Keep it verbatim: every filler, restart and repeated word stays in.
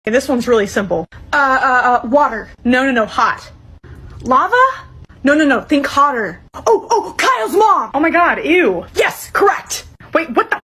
Okay, this one's really simple. Uh, uh, uh, water. No, no, no, hot. Lava? No, no, no, think hotter. Oh, oh, Kyle's mom! Oh my god, ew. Yes, correct. Wait, what the